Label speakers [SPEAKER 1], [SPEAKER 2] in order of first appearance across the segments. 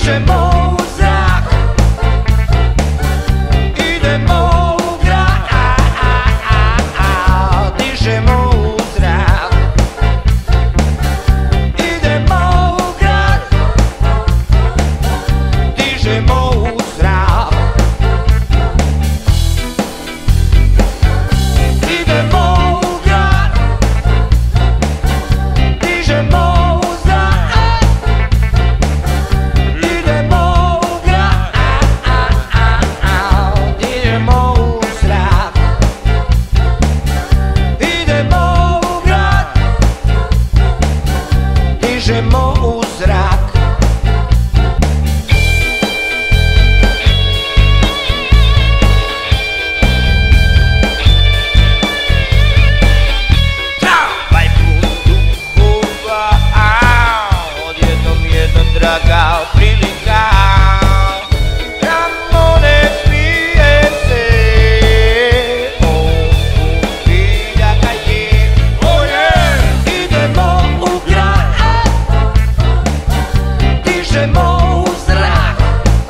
[SPEAKER 1] Dižemo u zrak, idemo u grad, dižemo u zrak, idemo u grad, dižemo u zrak, idemo u grad, dižemo u zrak, idemo u grad, dižemo u zrak, idemo u grad, dižemo u zrak. Tramvaj pun duhova, odjednom jedna draga prilika, tamo ne smije se, biljaka je, idemo u grad, dižemo u zrak,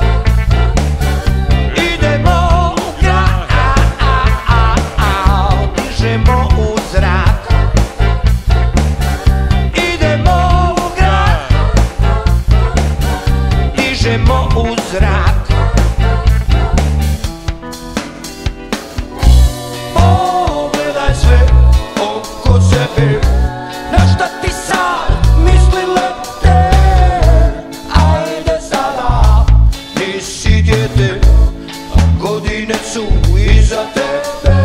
[SPEAKER 1] idemo u grad, dižemo u zrak, idemo u grad, dižemo u zrak. Pogledaj sve oko sebe, na šta ti sad misli lete, ajde sada, nisi dijete, a godine su iza tebe.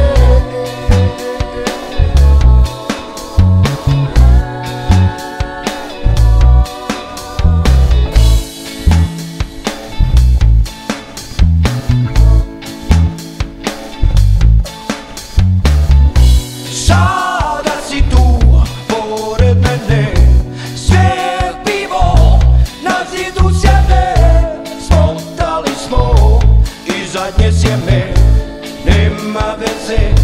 [SPEAKER 1] Sada si tu pored mene, sve pivo na zidu sjeme, smotali smo i zadnje sjeme, nema veze.